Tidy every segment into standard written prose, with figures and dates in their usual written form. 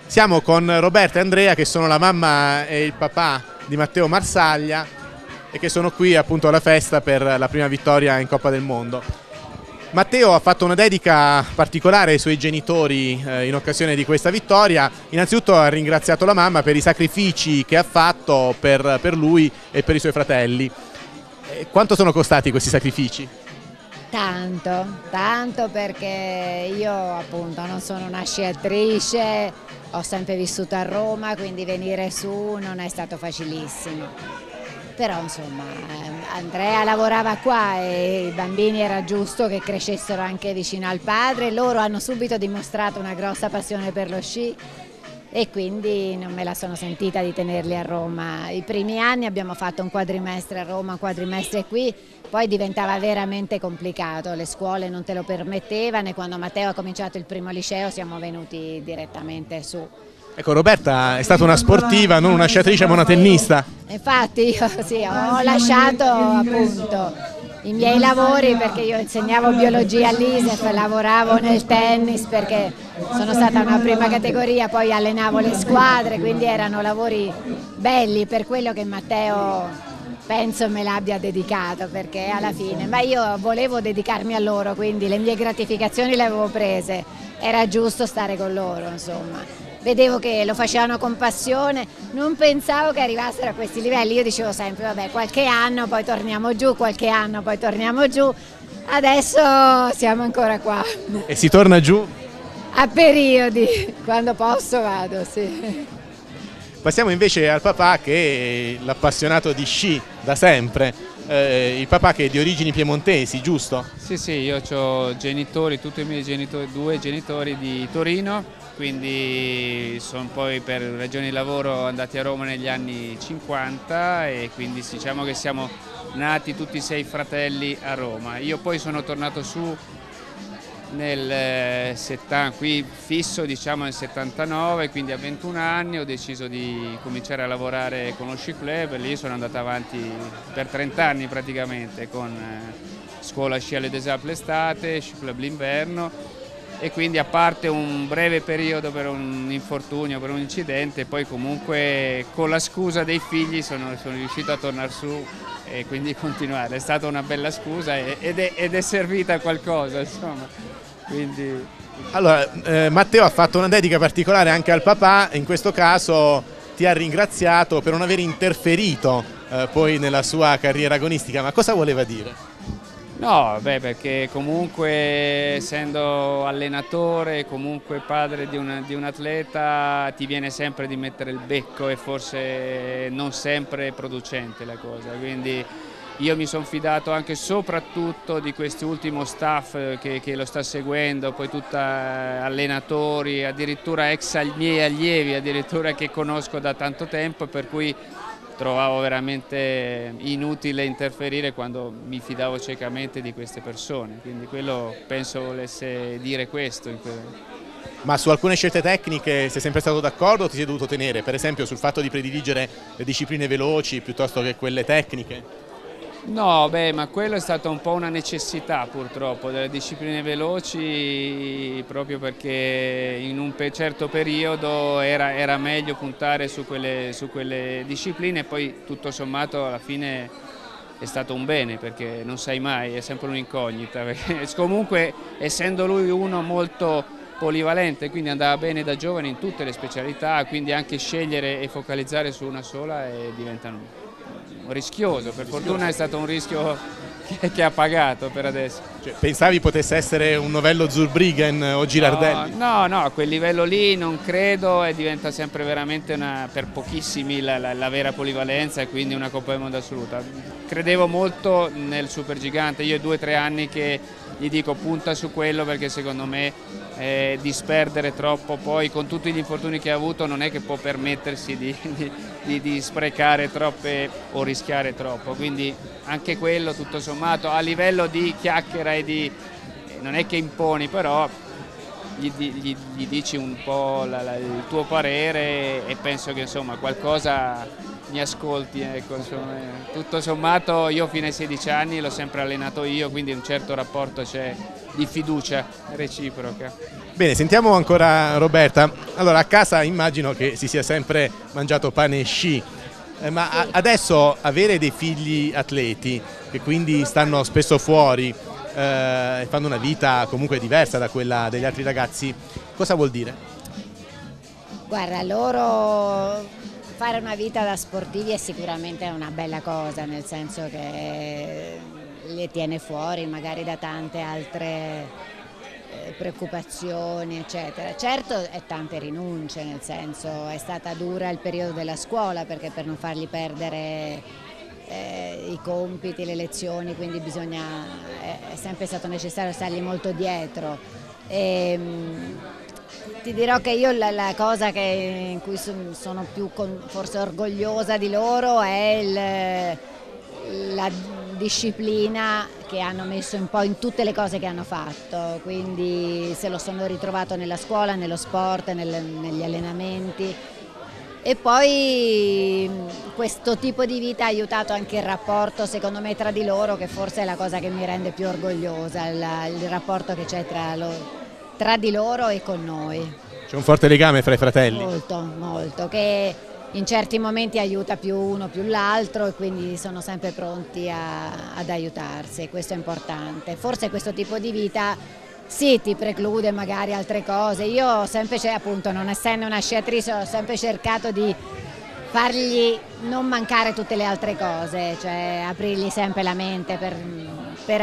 Siamo con Roberta e Andrea, che sono la mamma e il papà di Matteo Marsaglia e che sono qui appunto alla festa per la prima vittoria in Coppa del Mondo. Matteo ha fatto una dedica particolare ai suoi genitori in occasione di questa vittoria. Innanzitutto ha ringraziato la mamma per i sacrifici che ha fatto per lui e per i suoi fratelli. Quanto sono costati questi sacrifici? Tanto perché io appunto non sono una sciatrice, ho sempre vissuto a Roma, quindi venire su non è stato facilissimo. Però insomma Andrea lavorava qua e i bambini era giusto che crescessero anche vicino al padre, loro hanno subito dimostrato una grossa passione per lo sci e quindi non me la sono sentita di tenerli a Roma. I primi anni abbiamo fatto un quadrimestre a Roma, un quadrimestre qui, poi diventava veramente complicato, le scuole non te lo permettevano e quando Matteo ha cominciato il primo liceo siamo venuti direttamente su. Ecco, Roberta è stata una sportiva, non una sciatrice ma una tennista. Infatti io sì, ho lasciato appunto i miei lavori perché io insegnavo biologia all'ISEF, lavoravo nel tennis perché sono stata una prima categoria, poi allenavo le squadre, quindi erano lavori belli, per quello che Matteo penso me l'abbia dedicato, perché alla fine, ma io volevo dedicarmi a loro, quindi le mie gratificazioni le avevo prese, era giusto stare con loro, insomma. Vedevo che lo facevano con passione, non pensavo che arrivassero a questi livelli, io dicevo sempre vabbè qualche anno poi torniamo giù, qualche anno poi torniamo giù, adesso siamo ancora qua. E si torna giù? A periodi, quando posso vado, sì. Passiamo invece al papà, che è l'appassionato di sci da sempre, il papà che è di origini piemontesi, giusto? Sì, io ho genitori, tutti i miei genitori, due genitori di Torino, quindi sono poi per ragioni di lavoro andati a Roma negli anni 50 e quindi diciamo che siamo nati tutti e 6 fratelli a Roma. Io poi sono tornato su nel 70, qui fisso diciamo nel 79, quindi a 21 anni ho deciso di cominciare a lavorare con lo sci club e lì sono andato avanti per 30 anni praticamente con scuola sci alle Des Alpes l'estate, sci club l'inverno e quindi a parte un breve periodo per un infortunio, per un incidente, poi comunque con la scusa dei figli sono riuscito a tornare su e quindi continuare. È stata una bella scusa ed è servita a qualcosa, insomma. Quindi... Allora, Matteo ha fatto una dedica particolare anche al papà, in questo caso ti ha ringraziato per non aver interferito poi nella sua carriera agonistica, ma cosa voleva dire? No, perché comunque essendo allenatore, comunque padre di un atleta, ti viene sempre di mettere il becco e forse non sempre è producente la cosa, quindi io mi sono fidato anche soprattutto di quest'ultimo staff che lo sta seguendo, poi tutta allenatori, addirittura ex miei allievi, addirittura che conosco da tanto tempo, per cui trovavo veramente inutile interferire quando mi fidavo ciecamente di queste persone, quindi quello penso volesse dire questo. Ma su alcune scelte tecniche sei sempre stato d'accordo o ti sei dovuto tenere? Per esempio sul fatto di prediligere le discipline veloci piuttosto che quelle tecniche? No, ma quello è stata un po' una necessità purtroppo delle discipline veloci, proprio perché in un certo periodo era meglio puntare su quelle discipline e poi tutto sommato alla fine è stato un bene perché non sai mai, è sempre un'incognita, comunque essendo lui uno molto polivalente, quindi andava bene da giovane in tutte le specialità, quindi anche scegliere e focalizzare su una sola diventa rischioso, per fortuna è stato un rischio che ha pagato per adesso. Cioè, pensavi potesse essere un novello Zurbriggen o Girardelli? No, a quel livello lì non credo e diventa sempre veramente per pochissimi la vera polivalenza e quindi una Coppa del Mondo assoluta. Credevo molto nel supergigante, io 2 o 3 anni che gli dico punta su quello perché secondo me disperdere troppo, poi con tutti gli infortuni che ha avuto non è che può permettersi di sprecare troppe o rischiare troppo, quindi anche quello tutto sommato a livello di chiacchiera e non è che imponi, però gli dici un po' il tuo parere e penso che insomma qualcosa mi ascolti, ecco, insomma, tutto sommato io fino ai 16 anni l'ho sempre allenato io, quindi un certo rapporto c'è di fiducia reciproca. Bene, sentiamo ancora Roberta. Allora, a casa immagino che si sia sempre mangiato pane e sci, ma adesso avere dei figli atleti che quindi stanno spesso fuori e fanno una vita comunque diversa da quella degli altri ragazzi, cosa vuol dire? Guarda, loro fare una vita da sportivi è sicuramente una bella cosa, nel senso che li tiene fuori magari da tante altre preoccupazioni, eccetera. Certo è tante rinunce, nel senso è stata dura il periodo della scuola, perché per non fargli perdere i compiti, le lezioni, quindi è sempre stato necessario stargli molto dietro. Ti dirò che io la cosa in cui sono più forse orgogliosa di loro è la disciplina che hanno messo un po' in tutte le cose che hanno fatto, quindi se lo sono ritrovato nella scuola, nello sport, negli allenamenti. E poi questo tipo di vita ha aiutato anche il rapporto, secondo me, tra di loro, che forse è la cosa che mi rende più orgogliosa, il rapporto che c'è tra di loro e con noi. C'è un forte legame fra i fratelli? Molto, molto, che in certi momenti aiuta più uno più l'altro e quindi sono sempre pronti ad aiutarsi, questo è importante. Forse questo tipo di vita sì, ti preclude magari altre cose. Io ho sempre, appunto, non essendo una sciatrice, ho sempre cercato di fargli non mancare tutte le altre cose, cioè aprirgli sempre la mente per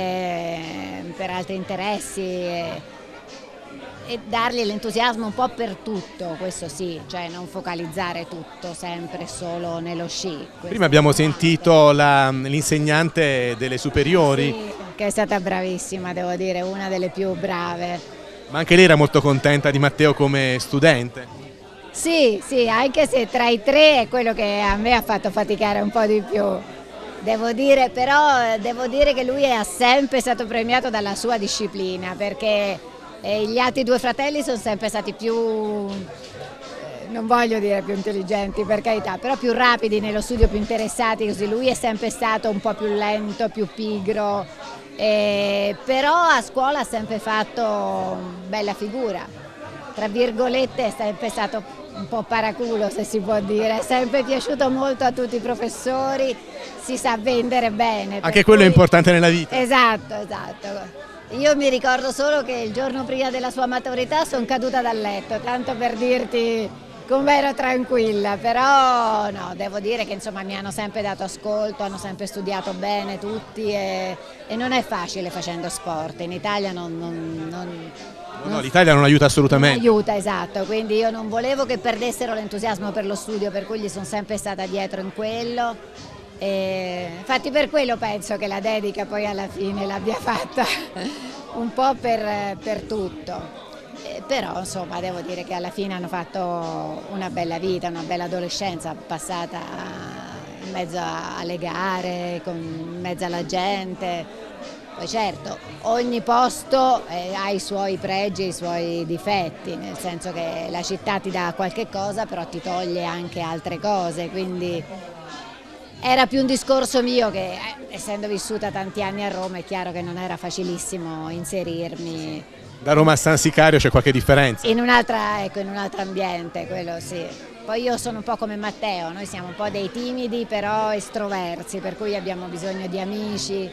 altri interessi e dargli l'entusiasmo un po' per tutto, questo sì, cioè non focalizzare tutto sempre solo nello sci. Prima abbiamo sentito l'insegnante delle superiori. Sì, che è stata bravissima, devo dire, una delle più brave. Ma anche lei era molto contenta di Matteo come studente? Sì, sì, anche se tra i tre è quello che a me ha fatto faticare un po' di più. Devo dire che lui è sempre stato premiato dalla sua disciplina, perché gli altri due fratelli sono sempre stati più, non voglio dire più intelligenti per carità, però più rapidi nello studio, più interessati, così lui è sempre stato un po' più lento, più pigro, però a scuola ha sempre fatto bella figura, tra virgolette è sempre stato un po' paraculo, se si può dire, è sempre piaciuto molto a tutti i professori, si sa vendere bene. Anche quello è importante nella vita. Esatto, esatto. Io mi ricordo solo che il giorno prima della sua maturità sono caduta dal letto, tanto per dirti come ero tranquilla, però no, devo dire che insomma mi hanno sempre dato ascolto, hanno sempre studiato bene tutti e non è facile facendo sport, in Italia No, l'Italia non aiuta assolutamente. Non aiuta, esatto, quindi io non volevo che perdessero l'entusiasmo per lo studio, per cui gli sono sempre stata dietro in quello. Infatti per quello penso che la dedica poi alla fine l'abbia fatta un po' per tutto. Però insomma devo dire che alla fine hanno fatto una bella vita, una bella adolescenza passata in mezzo alle gare, in mezzo alla gente. Poi certo, ogni posto ha i suoi pregi e i suoi difetti, nel senso che la città ti dà qualche cosa però ti toglie anche altre cose, quindi era più un discorso mio che essendo vissuta tanti anni a Roma è chiaro che non era facilissimo inserirmi. Da Roma a San Sicario c'è qualche differenza? In un altro ambiente, quello sì. Poi io sono un po' come Matteo, noi siamo un po' dei timidi però estroversi, per cui abbiamo bisogno di amici,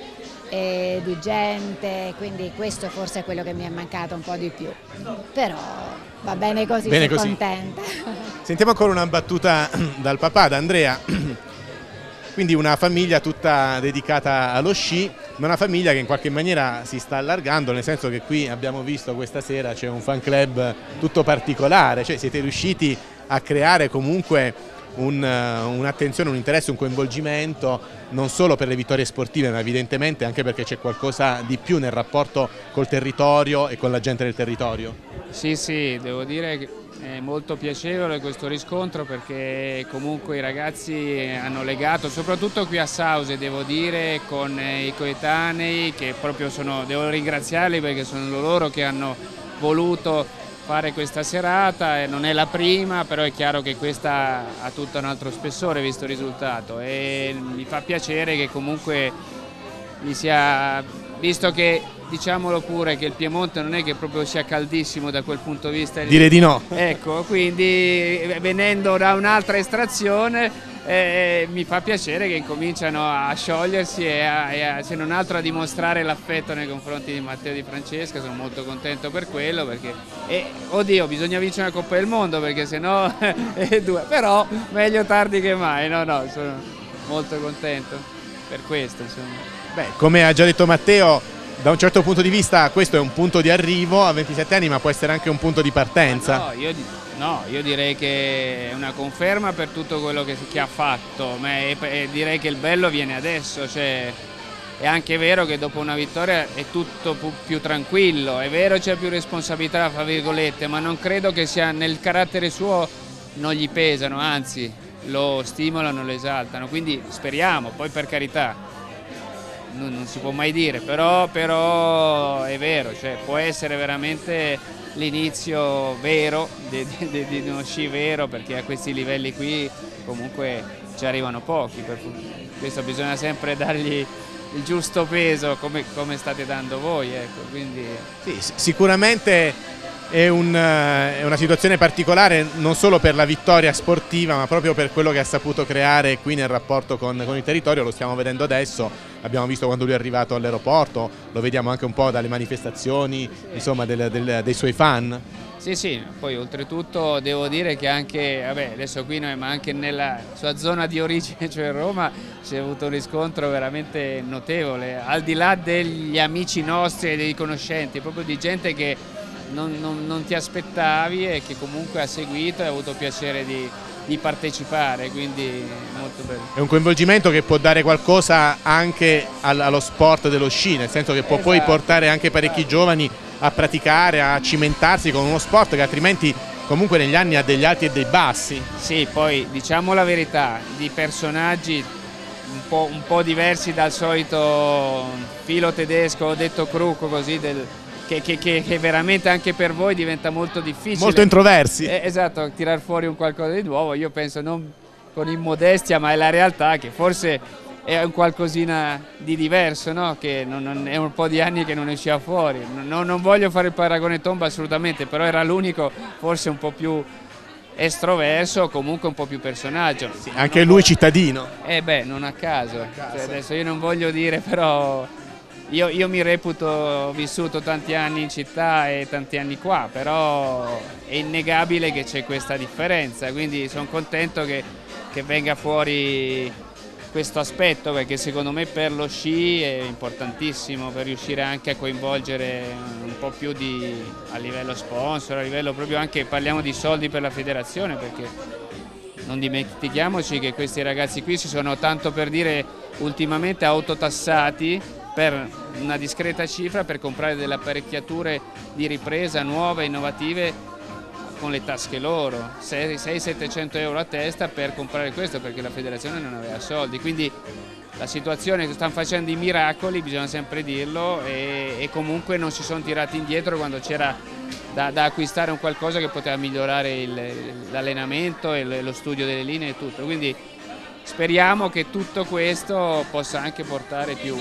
di gente, quindi questo forse è quello che mi è mancato un po' di più. Però va bene così, sono contenta. Sentiamo ancora una battuta dal papà, da Andrea. Quindi una famiglia tutta dedicata allo sci, ma una famiglia che in qualche maniera si sta allargando, nel senso che qui abbiamo visto questa sera c'è un fan club tutto particolare, cioè siete riusciti a creare comunque un'attenzione, un interesse, un coinvolgimento non solo per le vittorie sportive, ma evidentemente anche perché c'è qualcosa di più nel rapporto col territorio e con la gente del territorio. Sì, sì, devo dire che è molto piacevole questo riscontro perché comunque i ragazzi hanno legato, soprattutto qui a Sause, devo dire, con i coetanei che proprio devo ringraziarli perché sono loro che hanno voluto fare questa serata, non è la prima, però è chiaro che questa ha tutto un altro spessore visto il risultato, e mi fa piacere che comunque mi sia, visto che, diciamolo pure, che il Piemonte non è che proprio sia caldissimo da quel punto di vista. Direi di no. Ecco, quindi venendo da un'altra estrazione mi fa piacere che incominciano a sciogliersi e se non altro a dimostrare l'affetto nei confronti di Matteo Di Francesca. Sono molto contento per quello, perché oddio, bisogna vincere una Coppa del Mondo, perché sennò però meglio tardi che mai. No, sono molto contento per questo, insomma. Beh, come ha già detto Matteo, da un certo punto di vista questo è un punto di arrivo a 27 anni, ma può essere anche un punto di partenza. Io direi che è una conferma per tutto quello che ha fatto, ma direi che il bello viene adesso, cioè, è anche vero che dopo una vittoria è tutto più tranquillo, è vero c'è più responsabilità, fra virgolette, ma non credo che sia nel carattere suo, non gli pesano, anzi lo stimolano, lo esaltano, quindi speriamo, poi per carità. Non si può mai dire, però è vero, cioè, può essere veramente l'inizio vero di uno sci vero, perché a questi livelli qui comunque ci arrivano pochi, per questo bisogna sempre dargli il giusto peso come state dando voi, ecco, quindi... Sì, sicuramente è una situazione particolare, non solo per la vittoria sportiva, ma proprio per quello che ha saputo creare qui nel rapporto con il territorio. Lo stiamo vedendo adesso, abbiamo visto quando lui è arrivato all'aeroporto, lo vediamo anche un po' dalle manifestazioni, insomma, dei suoi fan. Sì, poi oltretutto devo dire che anche, vabbè, adesso qui noi, ma anche nella sua zona di origine, cioè Roma, si è avuto un riscontro veramente notevole, al di là degli amici nostri e dei conoscenti, proprio di gente che non ti aspettavi e che comunque ha seguito e ha avuto piacere di partecipare, quindi molto bello. È un coinvolgimento che può dare qualcosa anche allo sport dello sci, nel senso che può poi portare anche parecchi giovani a praticare, a cimentarsi con uno sport che altrimenti comunque negli anni ha degli alti e dei bassi. Sì, poi diciamo la verità, di personaggi un po' diversi dal solito filo tedesco, detto Crucco, così, che veramente anche per voi diventa molto difficile. Molto introversi. Esatto, tirar fuori un qualcosa di nuovo, io penso non con immodestia, ma è la realtà, che forse è un qualcosina di diverso, no? Che è un po' di anni che non usciva fuori. Non voglio fare il paragone tomba assolutamente, però era l'unico forse un po' più estroverso, comunque un po' più personaggio. Sì, anche lui cittadino. Non a caso. Cioè, adesso io non voglio dire, però io mi reputo, ho vissuto tanti anni in città e tanti anni qua, però è innegabile che c'è questa differenza, quindi sono contento che venga fuori questo aspetto, perché secondo me per lo sci è importantissimo, per riuscire anche a coinvolgere un po' più a livello sponsor, a livello proprio anche, parliamo di soldi per la federazione, perché non dimentichiamoci che questi ragazzi qui si sono, tanto per dire, ultimamente autotassati per una discreta cifra per comprare delle apparecchiature di ripresa nuove, innovative, con le tasche loro, 600-700 euro a testa per comprare questo, perché la federazione non aveva soldi. Quindi la situazione, che stanno facendo i miracoli, bisogna sempre dirlo, e comunque non si sono tirati indietro quando c'era da acquistare un qualcosa che poteva migliorare l'allenamento e lo studio delle linee e tutto. Quindi speriamo che tutto questo possa anche portare più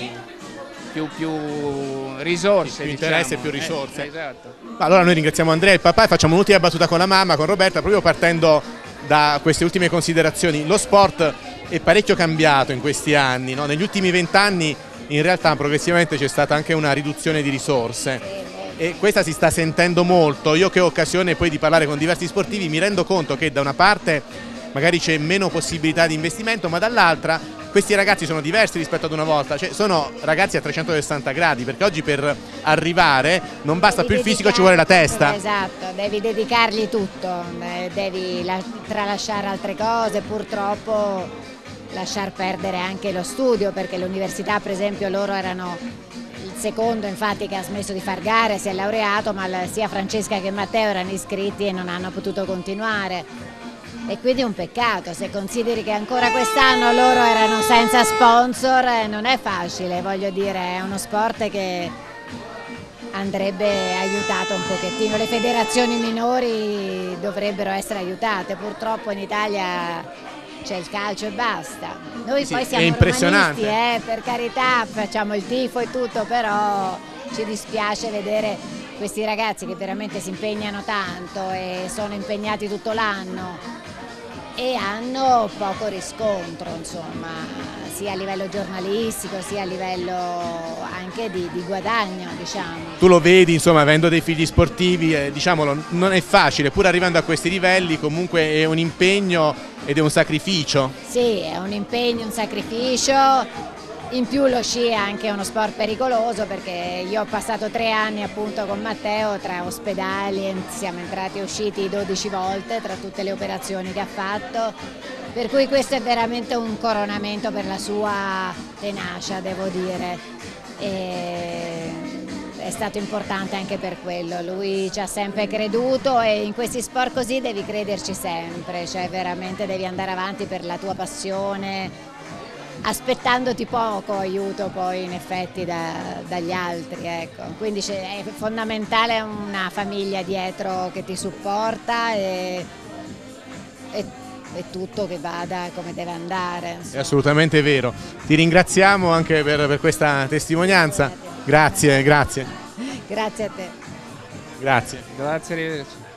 risorse, più interesse e diciamo. più risorse. Esatto. Allora noi ringraziamo Andrea e il papà e facciamo un'ultima battuta con la mamma, con Roberta, proprio partendo da queste ultime considerazioni. Lo sport è parecchio cambiato in questi anni, no? Negli ultimi 20 anni in realtà progressivamente c'è stata anche una riduzione di risorse e questa si sta sentendo molto. Io che ho occasione poi di parlare con diversi sportivi mi rendo conto che da una parte magari c'è meno possibilità di investimento, ma dall'altra questi ragazzi sono diversi rispetto ad una volta, cioè sono ragazzi a 360 gradi, perché oggi per arrivare non basta più il fisico, ci vuole la testa. Esatto, devi dedicargli tutto, devi tralasciare altre cose, purtroppo lasciar perdere anche lo studio, perché l'università, per esempio, loro erano il secondo infatti che ha smesso di far gare, si è laureato, ma sia Francesca che Matteo erano iscritti e non hanno potuto continuare. E quindi è un peccato, se consideri che ancora quest'anno loro erano senza sponsor, non è facile, voglio dire, è uno sport che andrebbe aiutato un pochettino. Le federazioni minori dovrebbero essere aiutate, purtroppo in Italia c'è il calcio e basta. Noi sì, poi siamo è impressionante, romanisti, per carità, facciamo il tifo e tutto, però ci dispiace vedere questi ragazzi che veramente si impegnano tanto e sono impegnati tutto l'anno e hanno poco riscontro, insomma, sia a livello giornalistico sia a livello anche di guadagno, diciamo. Tu lo vedi, insomma, avendo dei figli sportivi, diciamolo, non è facile, pur arrivando a questi livelli comunque è un impegno ed è un sacrificio. Sì, è un impegno, un sacrificio. In più lo sci è anche uno sport pericoloso, perché io ho passato 3 anni appunto con Matteo tra ospedali, siamo entrati e usciti 12 volte tra tutte le operazioni che ha fatto, per cui questo è veramente un coronamento per la sua tenacia, devo dire. È stato importante anche per quello, lui ci ha sempre creduto e in questi sport così devi crederci sempre, cioè veramente devi andare avanti per la tua passione, aspettandoti poco aiuto poi in effetti dagli altri, ecco. Quindi è fondamentale una famiglia dietro che ti supporta e tutto che vada come deve andare, insomma. È assolutamente vero. Ti ringraziamo anche per questa testimonianza. Grazie, grazie. Grazie a te. Grazie. Grazie, arrivederci.